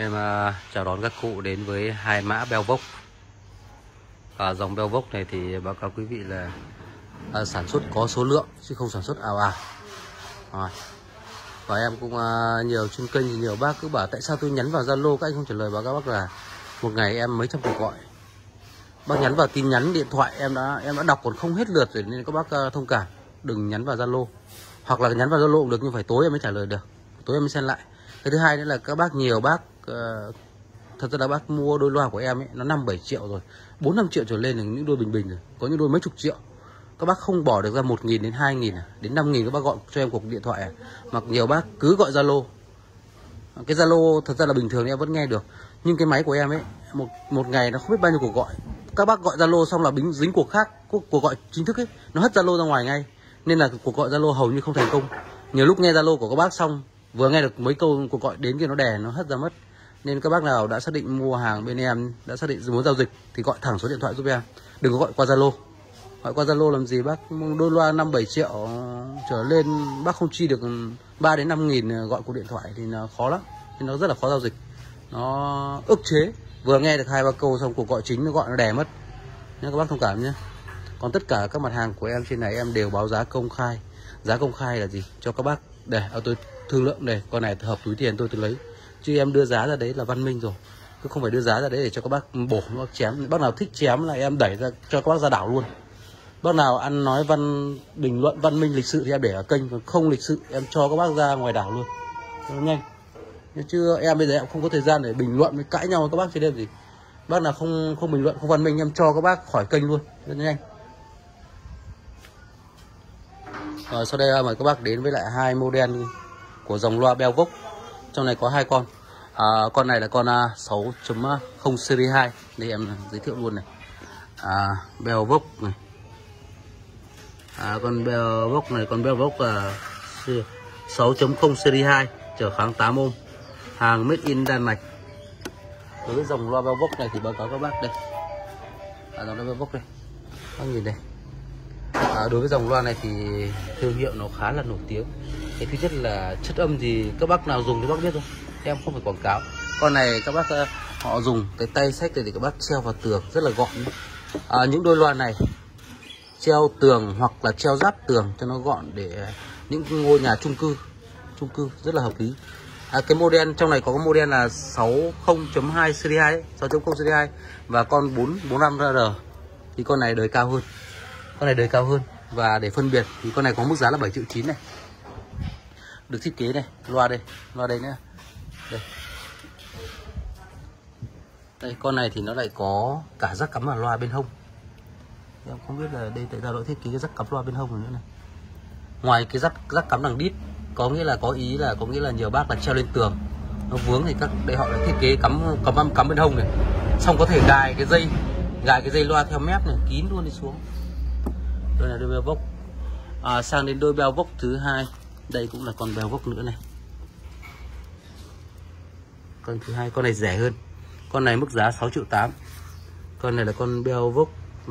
Em chào đón các cụ đến với hai mã Belvox. Dòng Belvox này thì báo cáo quý vị là sản xuất có số lượng chứ không sản xuất ào ào. Và em cũng nhiều trên kênh thì nhiều bác cứ bảo tại sao tôi nhắn vào Zalo các anh không trả lời. Báo cáo bác là một ngày em mấy trăm cuộc gọi, bác nhắn vào tin nhắn điện thoại em đã đọc còn không hết lượt rồi, nên các bác thông cảm đừng nhắn vào Zalo, hoặc là nhắn vào Zalo cũng được nhưng phải tối em mới trả lời được, tối em mới xem lại. Cái thứ hai nữa là các bác nhiều bác thật ra là bác mua đôi loa của em ấy nó 5-7 triệu rồi, 4-5 triệu trở lên là những đôi bình rồi, có những đôi mấy chục triệu. Các bác không bỏ được ra 1.000 đến 2.000 đến 5.000 các bác gọi cho em cuộc điện thoại Mặc nhiều bác cứ gọi Zalo. Cái Zalo thật ra là bình thường em vẫn nghe được, nhưng cái máy của em ấy một ngày nó không biết bao nhiêu cuộc gọi. Các bác gọi Zalo xong là dính cuộc khác, cuộc gọi chính thức ấy nó hất Zalo ra ngoài ngay, nên là cuộc gọi Zalo hầu như không thành công. Nhiều lúc nghe Zalo của các bác xong vừa nghe được mấy câu cuộc gọi đến kia nó đè nó hất ra mất. Nên các bác nào đã xác định mua hàng bên em, đã xác định muốn giao dịch thì gọi thẳng số điện thoại giúp em, đừng có gọi qua Zalo. Gọi qua Zalo làm gì bác, đôi loa 5-7 triệu trở lên bác không chi được 3 đến 5.000 gọi cuộc điện thoại thì nó khó lắm, thì nó rất là khó giao dịch, nó ức chế. Vừa nghe được 2-3 câu xong cuộc gọi chính nó gọi nó đè mất nhé, các bác thông cảm nhé. Còn tất cả các mặt hàng của em trên này em đều báo giá công khai. Giá công khai là gì? Cho các bác để tôi thương lượng để con này hợp túi tiền tôi lấy, chứ em đưa giá ra đấy là văn minh rồi, cứ không phải đưa giá ra đấy để cho các bác bổ nó chém. Bác nào thích chém là em đẩy ra cho các bác ra đảo luôn. Bác nào ăn nói bình luận văn minh lịch sự thì em để ở kênh, còn không lịch sự em cho các bác ra ngoài đảo luôn cho nó nhanh. Chứ em bây giờ em không có thời gian để bình luận với cãi nhau với các bác chơi đêm gì. Bác nào không bình luận không văn minh em cho các bác khỏi kênh luôn rất nhanh. Rồi sau đây mời các bác đến với lại hai model của dòng loa Belvox. Trong này có hai con. Con này là con 6.0 series 2. Đây em giới thiệu luôn này. Belvox này. Con Belvox này, con Belvox 6.0 series 2 trở kháng 8 ohm. Hàng made in Đan Mạch. Đối với dòng loa Belvox này thì báo cáo các bác đây. Dòng loa Belvox đây. Các nhìn đây. Đối với dòng loa này thì thương hiệu nó khá là nổi tiếng. Cái thứ nhất là chất âm thì các bác nào dùng thì bác biết thôi, em không phải quảng cáo. Con này các bác họ dùng cái tay xách này thì các bác treo vào tường rất là gọn. Những đôi loa này treo tường hoặc là treo giáp tường cho nó gọn, để những ngôi nhà chung cư rất là hợp lý. Cái model trong này có cái model là 60.2 series 2 ấy, 6.0 series 2 và con 445R thì con này đời cao hơn. Con này đời cao hơn, và để phân biệt thì con này có mức giá là 7,9 triệu này. Được thiết kế này, loa đây nữa. Đây, con này thì nó lại có cả jack cắm vào loa bên hông. Em không biết là đây tại sao lại thiết kế cái jack cắm loa bên hông nữa này. Ngoài cái jack cắm đằng đít, có nghĩa là nhiều bác là treo lên tường nó vướng thì đây họ đã thiết kế cắm bên hông này. Xong có thể gài cái dây loa theo mép này kín luôn đi xuống. Đây là đôi Belvox. Sang đến đôi Belvox thứ hai, đây cũng là con Belvox nữa này. Con thứ hai, con này rẻ hơn. Con này mức giá 6,8 triệu. Con này là con Belvox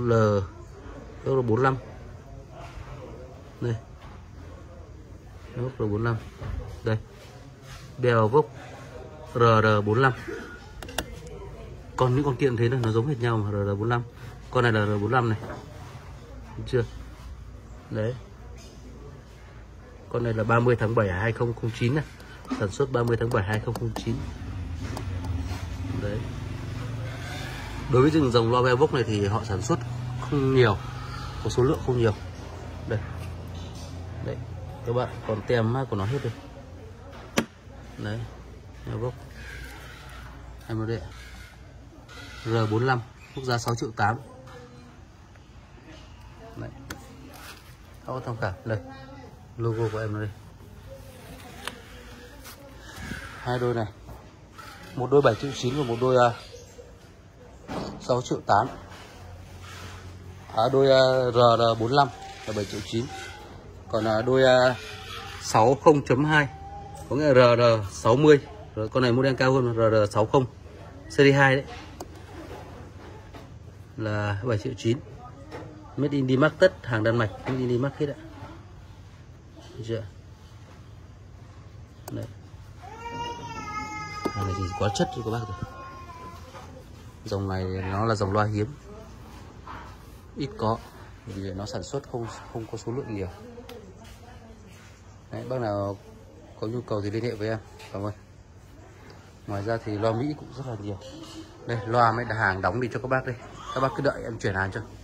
L45. Đây. Belvox L45. Đây. Belvox RR45. Còn những con kia thế này nó giống hệt nhau mà, RR45. Con này là R45 này. Được chưa? Đấy. Con này là 30 tháng 7 2009 này. Sản xuất 30 tháng 7 2009. Đấy. Đối với dòng loa Belvox này thì họ sản xuất không nhiều, có số lượng không nhiều. Đây. Đấy. Các bạn còn tem mác của nó hết đây. Đấy. Belvox. Em đây. R45 mức giá 6,8 triệu. Đấy. Các bác tham khảo đây, logo của em đây. Hai đôi này, một đôi 7,9 triệu và một đôi 6,8 triệu. Đôi RR45 là 7,9 triệu. Còn đôi 60.2 có nghĩa là RR60. Rồi con này model cao hơn, RR60 series 2 đấy là 7,9 triệu. Made in Denmark tất, hàng Đan Mạch, Made in Denmark hết ạ. Được chưa? Đấy. Hàng này thì quá chất cho các bác rồi. Dòng này nó là dòng loa hiếm, ít có vì nó sản xuất không có số lượng nhiều. Đấy, bác nào có nhu cầu thì liên hệ với em. Cảm ơn. Ngoài ra thì loa Mỹ cũng rất là nhiều. Đây, loa mấy hàng đóng đi cho các bác đây. Các bác cứ đợi em chuyển hàng cho.